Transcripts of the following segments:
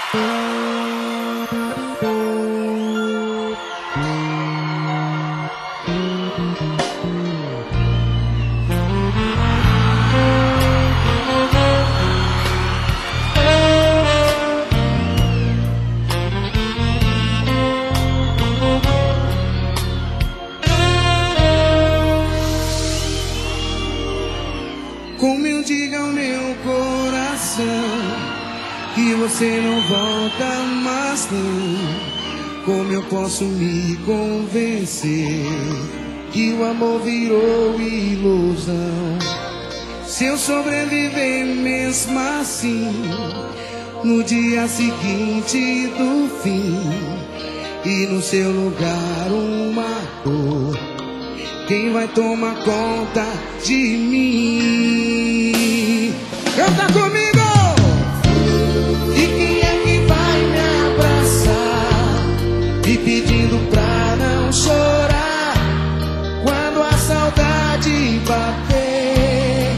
Como eu digo ao meu coração que você não volta mais não. Como eu posso me convencer que o amor virou ilusão? Se eu sobreviver mesmo assim, no dia seguinte do fim, e no seu lugar uma dor, quem vai tomar conta de mim? Canta comigo! E quem é que vai me abraçar, me pedindo pra não chorar quando a saudade bater?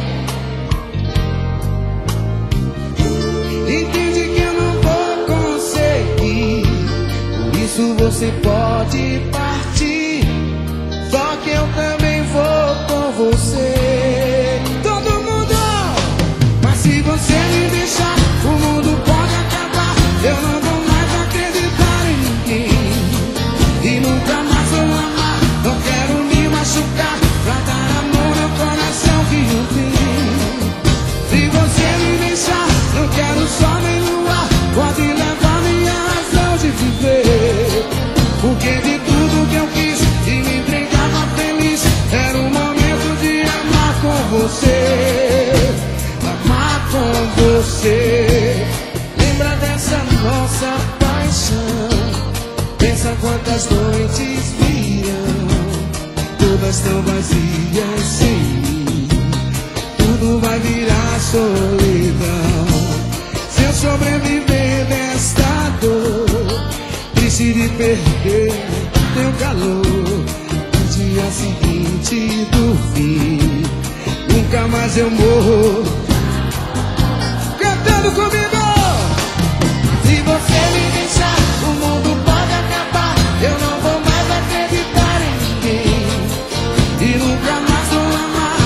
Entende que eu não vou conseguir, por isso você pode partir, só que eu também vou com você. Todo mundo! Mas se você me deixar, o mundo pode acabar. Eu não vou mais acreditar em ninguém e nunca mais vou amar. Não quero me machucar pra dar amor ao coração que eu tenho. Se você me deixar, não quero sol nem luar, pode levar minha razão de viver, porque de tudo que eu quis e me entregava feliz, era o momento de amar com você. Amar com você. Lembra dessa nossa paixão, pensa quantas noites virão, todas tão vazias sem mim, tudo vai virar solidão. Se eu sobreviver desta dor, triste de perder teu calor, no dia seguinte do fim, nunca mais eu morro. Cantando comigo! Se você me deixar, o mundo pode acabar. Eu não vou mais acreditar em ninguém e nunca mais vou amar,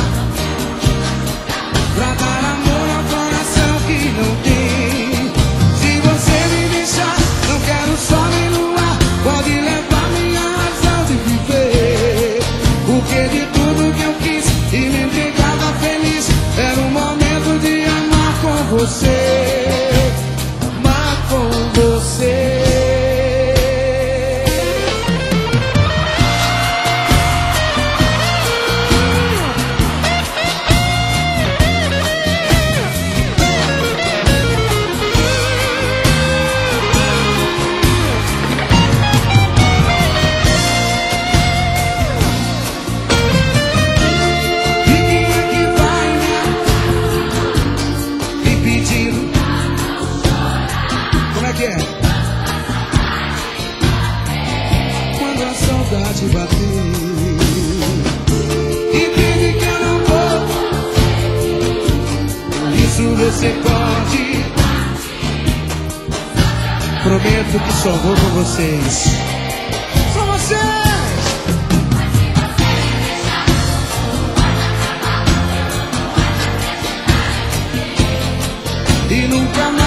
pra dar amor ao coração que não tem. Se você me deixar, não quero sol nem luar, pode levar minha razão de viver, porque de tudo que eu quis e me entregava feliz, era o momento de amar com você. Amar com você. E quem é que vai me pedindo? Como é que é? Quando a saudade bater, entende que eu não vou, por isso você pode. Prometo que só vou com vocês. São vocês! E nunca mais